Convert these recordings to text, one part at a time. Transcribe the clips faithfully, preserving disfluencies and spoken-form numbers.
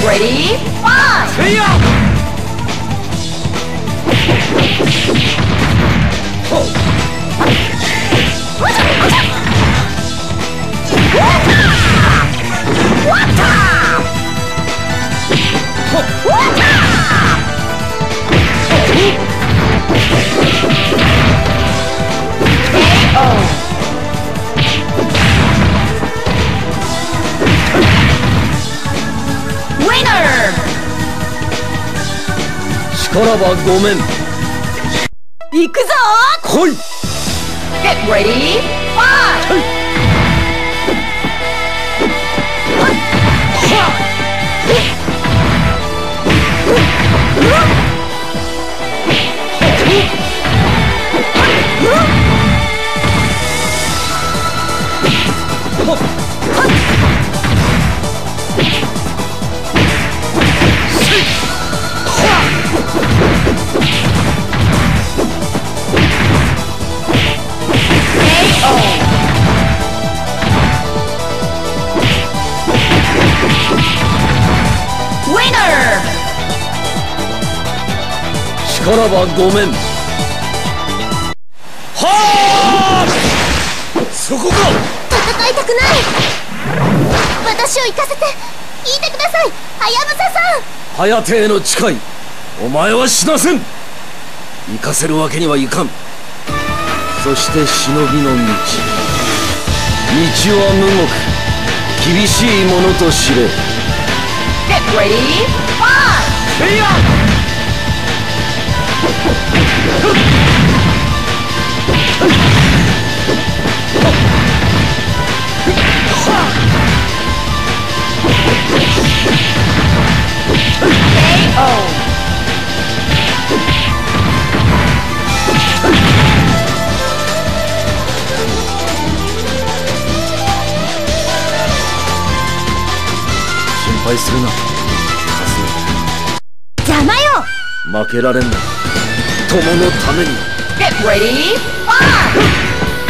ready, fight! See ya! Oh. Winner! 力はごめん。 行くぞ！ 来い！ Get ready, fight! Winner! 力はごめん。はあ！そこか！ 戦いたくない。私を行かせて言いてください、はやぶささん。 ハヤテへの誓い、お前は死なせん。行かせるわけにはいかん。そして忍びの道、道は無極、厳しいものと知れ。 Get ready, fight! せいや！ ケーオー! 心配するな、カス。 邪魔よ。 負けられんな。友のために。 Get ready, fight!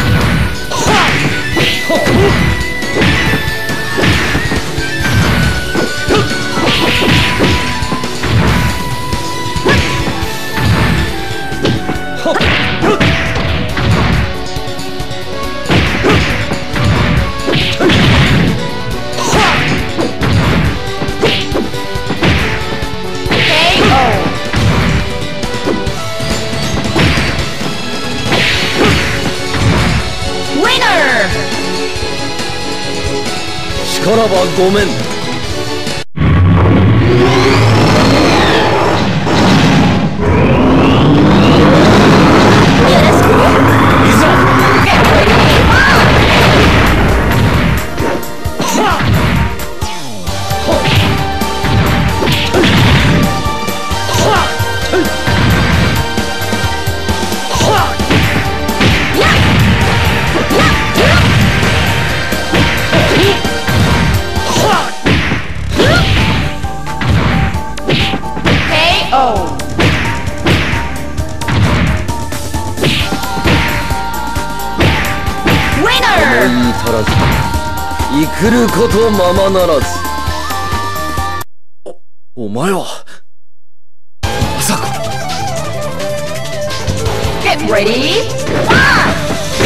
力はごめん。 よろしくね。 いざ！ Get ready, fight! 思い至らず、生くることままならず。お、お前はまさか。 Get ready, fight!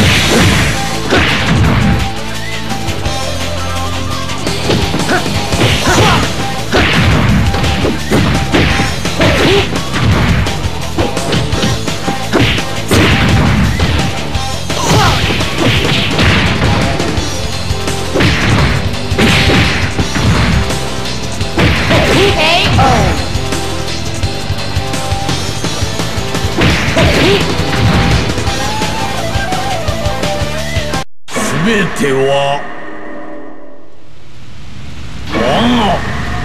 すべては我が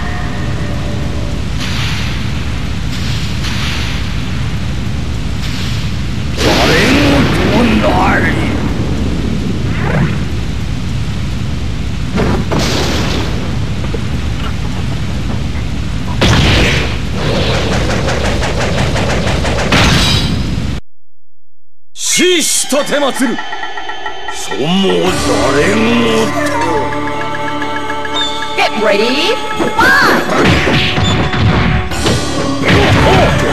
誰事なり。死したてまつる。そも誰事。 Get ready, fight!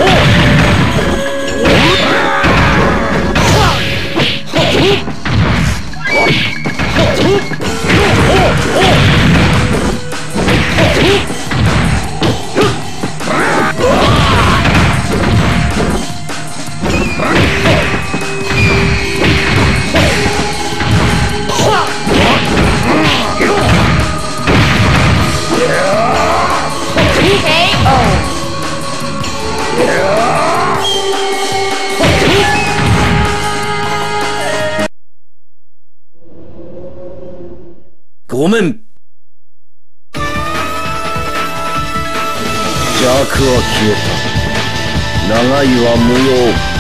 ごめん。邪悪は消えた。長いは無用。